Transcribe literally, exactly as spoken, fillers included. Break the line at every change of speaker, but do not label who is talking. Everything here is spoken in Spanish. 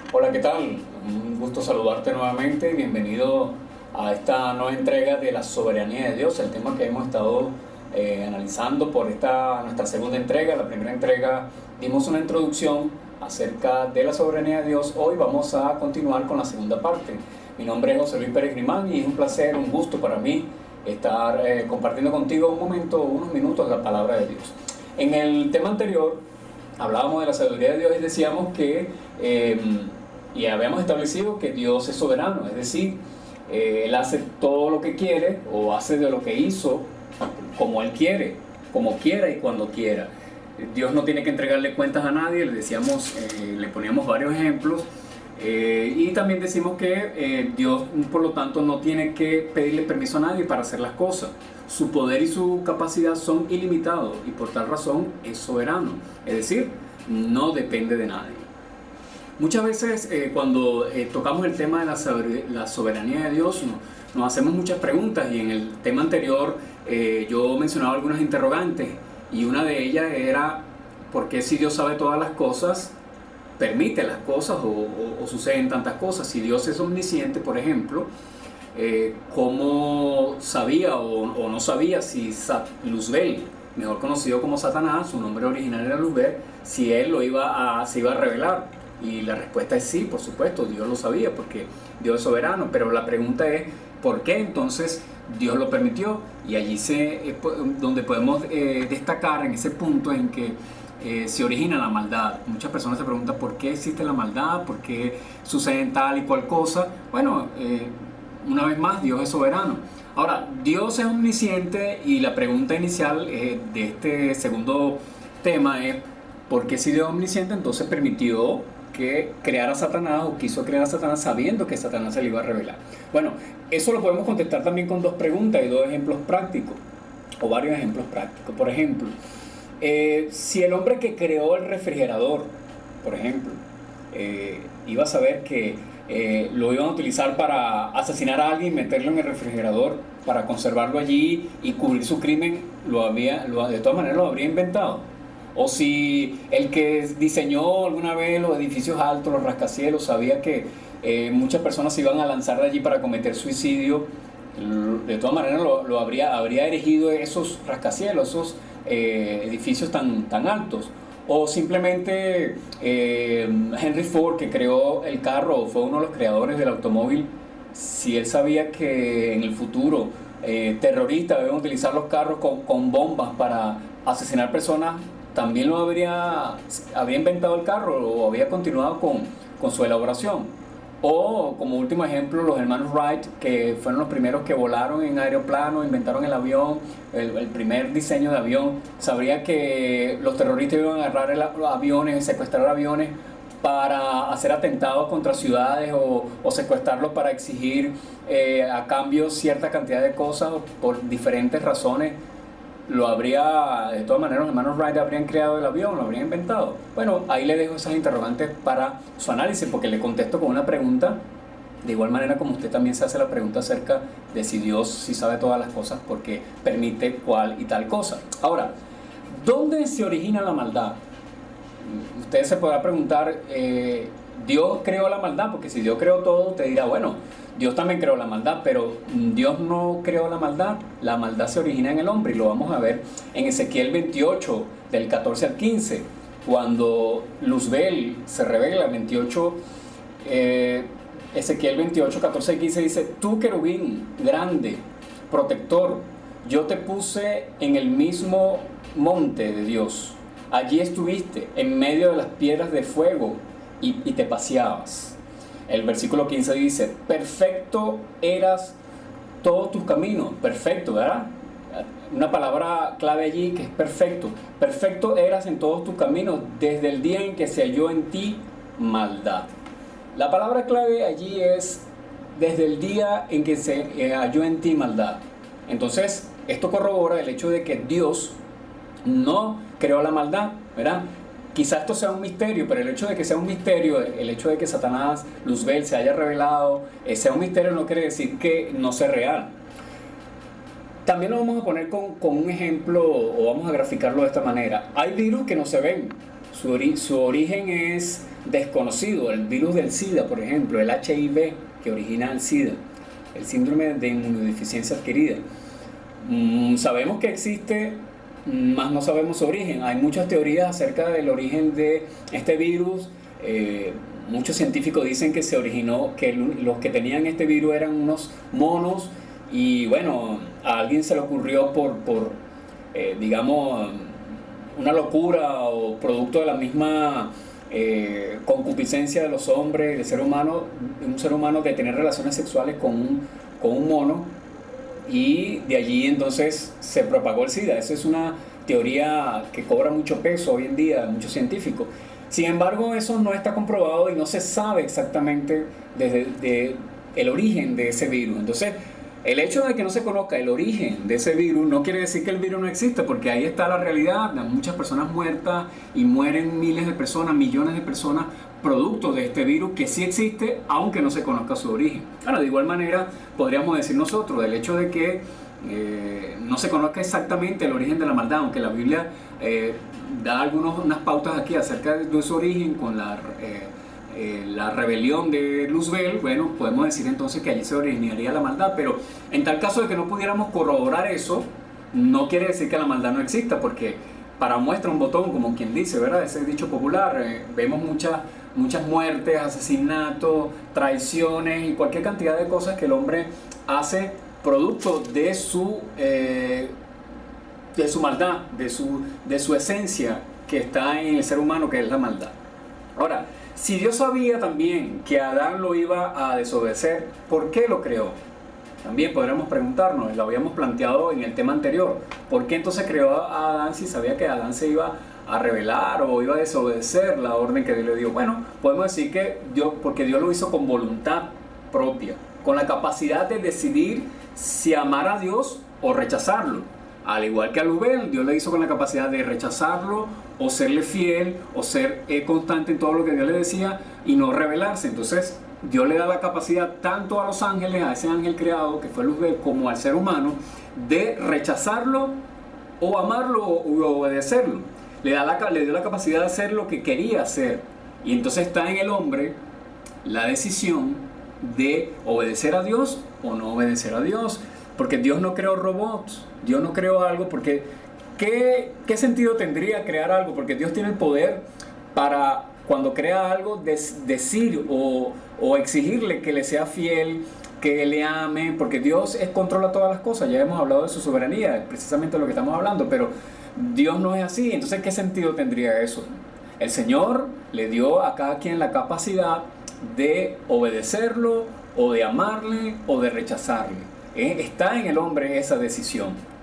Hola, ¿qué tal? Un gusto saludarte nuevamente. Bienvenido a esta nueva entrega de la soberanía de Dios, el tema que hemos estado eh, analizando por esta nuestra segunda entrega. La primera entrega dimos una introducción acerca de la soberanía de Dios. Hoy vamos a continuar con la segunda parte. Mi nombre es José Luis Pérez Grimán y es un placer, un gusto para mí estar eh, compartiendo contigo un momento, unos minutos la palabra de Dios. En el tema anterior hablábamos de la sabiduría de Dios y decíamos que eh, y habíamos establecido que Dios es soberano, es decir, eh, Él hace todo lo que quiere o hace de lo que hizo como Él quiere, como quiera y cuando quiera. Dios no tiene que entregarle cuentas a nadie, le decíamos, eh, le poníamos varios ejemplos. Eh, y también decimos que eh, Dios, por lo tanto, no tiene que pedirle permiso a nadie para hacer las cosas. Su poder y su capacidad son ilimitados y por tal razón es soberano. Es decir, no depende de nadie. Muchas veces eh, cuando eh, tocamos el tema de la, la soberanía de Dios, no, nos hacemos muchas preguntas y en el tema anterior eh, yo mencionaba algunas interrogantes y una de ellas era ¿por qué si Dios sabe todas las cosas permite las cosas o, o, o suceden tantas cosas? Si Dios es omnisciente, por ejemplo, eh, ¿cómo sabía o, o no sabía si Luzbel, mejor conocido como Satanás, su nombre original era Luzbel, si él lo iba a, se iba a revelar? Y la respuesta es sí, por supuesto, Dios lo sabía porque Dios es soberano, pero la pregunta es ¿por qué entonces Dios lo permitió? Y allí se, es donde podemos eh, destacar en ese punto en que Eh, se origina la maldad. Muchas personas se preguntan por qué existe la maldad, por qué suceden tal y cual cosa. Bueno, eh, una vez más, Dios es soberano. Ahora, Dios es omnisciente y la pregunta inicial eh, de este segundo tema es ¿por qué si Dios es omnisciente entonces permitió que creara a Satanás o quiso crear a Satanás sabiendo que Satanás se le iba a revelar? Bueno, eso lo podemos contestar también con dos preguntas y dos ejemplos prácticos o varios ejemplos prácticos. Por ejemplo, Eh, si el hombre que creó el refrigerador, por ejemplo, eh, iba a saber que eh, lo iban a utilizar para asesinar a alguien, meterlo en el refrigerador para conservarlo allí y cubrir su crimen, lo había, lo, de todas maneras lo habría inventado. O si el que diseñó alguna vez los edificios altos, los rascacielos, sabía que eh, muchas personas se iban a lanzar de allí para cometer suicidio, de todas maneras lo, lo habría, habría erigido esos rascacielos, esos eh, edificios tan, tan altos. O simplemente eh, Henry Ford, que creó el carro, fue uno de los creadores del automóvil, si él sabía que en el futuro eh, terroristas iban a utilizar los carros con, con bombas para asesinar personas, también lo habría, habría inventado el carro o había continuado con, con su elaboración. O, como último ejemplo, los hermanos Wright, que fueron los primeros que volaron en aeroplano, inventaron el avión, el, el primer diseño de avión. Sabría que los terroristas iban a agarrar el, los aviones, secuestrar aviones para hacer atentados contra ciudades o, o secuestrarlos para exigir eh, a cambio cierta cantidad de cosas por diferentes razones. Lo habría, de todas maneras, los hermanos Wright habrían creado el avión, lo habrían inventado. Bueno, ahí le dejo esas interrogantes para su análisis, porque le contesto con una pregunta, de igual manera como usted también se hace la pregunta acerca de si Dios sí sabe todas las cosas, porque permite cual y tal cosa. Ahora, ¿dónde se origina la maldad? Usted se podrá preguntar, eh, ¿Dios creó la maldad? Porque si Dios creó todo, usted dirá, bueno, Dios también creó la maldad, pero Dios no creó la maldad. La maldad se origina en el hombre y lo vamos a ver en Ezequiel veintiocho, del catorce al quince, cuando Luzbel se revela. veintiocho, eh, Ezequiel veintiocho, catorce y quince dice: tú, querubín grande, protector, yo te puse en el mismo monte de Dios. Allí estuviste en medio de las piedras de fuego y, y te paseabas. El versículo quince dice: perfecto eras todos tus caminos. Perfecto, ¿verdad? Una palabra clave allí que es perfecto. Perfecto eras en todos tus caminos desde el día en que se halló en ti maldad. La palabra clave allí es desde el día en que se halló en ti maldad. Entonces, esto corrobora el hecho de que Dios no creó la maldad, ¿verdad? Quizás esto sea un misterio, pero el hecho de que sea un misterio, el hecho de que Satanás, Luzbel, se haya revelado, eh, sea un misterio, no quiere decir que no sea real. También lo vamos a poner con, con un ejemplo, o vamos a graficarlo de esta manera. Hay virus que no se ven. Su, ori su origen es desconocido, el virus del SIDA, por ejemplo, el H I V que origina el SIDA, el síndrome de inmunodeficiencia adquirida. Mm, sabemos que existe, más no sabemos su origen. Hay muchas teorías acerca del origen de este virus. Eh, muchos científicos dicen que se originó, que los que tenían este virus eran unos monos, y bueno, a alguien se le ocurrió por, por eh, digamos, una locura o producto de la misma eh, concupiscencia de los hombres, del ser humano, un ser humano, de tener relaciones sexuales con un, con un mono, y de allí entonces se propagó el SIDA. Esa es una teoría que cobra mucho peso hoy en día, muchos científicos. Sin embargo, eso no está comprobado y no se sabe exactamente desde de el origen de ese virus. Entonces, el hecho de que no se conozca el origen de ese virus no quiere decir que el virus no existe, porque ahí está la realidad. Hay muchas personas muertas y mueren miles de personas, millones de personas, producto de este virus que sí existe, aunque no se conozca su origen. Bueno, de igual manera podríamos decir nosotros del hecho de que eh, no se conozca exactamente el origen de la maldad, aunque la Biblia eh, da algunas unas pautas aquí acerca de su origen con la, eh, eh, la rebelión de Luzbel. Bueno, podemos decir entonces que allí se originaría la maldad, pero en tal caso de que no pudiéramos corroborar eso, no quiere decir que la maldad no exista, porque para muestra un botón, como quien dice, ¿verdad? Ese dicho popular, eh, vemos muchas muchas muertes, asesinatos, traiciones y cualquier cantidad de cosas que el hombre hace producto de su, eh, de su maldad, de su, de su esencia que está en el ser humano, que es la maldad. Ahora, si Dios sabía también que Adán lo iba a desobedecer, ¿por qué lo creó? También podríamos preguntarnos, lo habíamos planteado en el tema anterior, ¿por qué entonces creó a Adán si sabía que Adán se iba a rebelar o iba a desobedecer la orden que Dios le dio? Bueno, podemos decir que Dios, porque Dios lo hizo con voluntad propia, con la capacidad de decidir si amar a Dios o rechazarlo. Al igual que a Luzbel, Dios le hizo con la capacidad de rechazarlo o serle fiel o ser eh, constante en todo lo que Dios le decía y no rebelarse. Entonces Dios le da la capacidad tanto a los ángeles, a ese ángel creado que fue Luzbel, como al ser humano, de rechazarlo o amarlo o obedecerlo. Le, da la, le dio la capacidad de hacer lo que quería hacer. Y entonces está en el hombre la decisión de obedecer a Dios o no obedecer a Dios. Porque Dios no creó robots, Dios no creó algo, porque ¿qué, qué sentido tendría crear algo? Porque Dios tiene el poder para, cuando crea algo, des, decir o, o exigirle que le sea fiel, que le ame, porque Dios es, controla todas las cosas. Ya hemos hablado de su soberanía, precisamente de lo que estamos hablando, pero Dios no es así. Entonces, ¿qué sentido tendría eso? El Señor le dio a cada quien la capacidad de obedecerlo, o de amarle, o de rechazarle. ¿Eh? Está en el hombre esa decisión.